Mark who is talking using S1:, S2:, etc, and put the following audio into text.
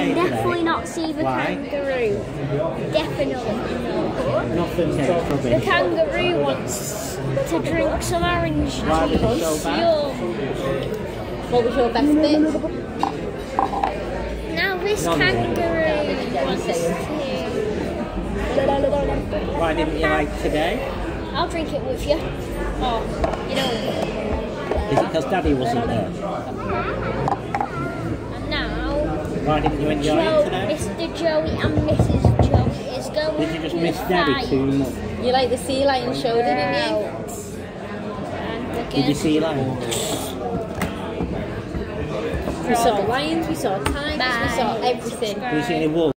S1: definitely not see the kangaroo. Definitely no.
S2: Nothing to talk
S1: The kangaroo wants to drink some orange juice.
S2: Why was it so bad?
S3: What was your best bit?
S1: Now this kangaroo wants to...
S2: Why didn't you like today?
S1: I'll drink it with you. Oh, you know.
S2: Is it because Daddy wasn't there?
S1: And now,
S2: Why didn't you enjoy it today?
S1: Mr. Joey and Mrs. Joey is going
S2: Did you just
S1: to
S2: miss
S1: fight.
S2: Daddy too much?
S3: You like the sea lion show, didn't you?
S1: And we're
S2: Did you see lions?
S3: We saw lions, we saw tigers, we saw everything.
S2: Did you see any wolves?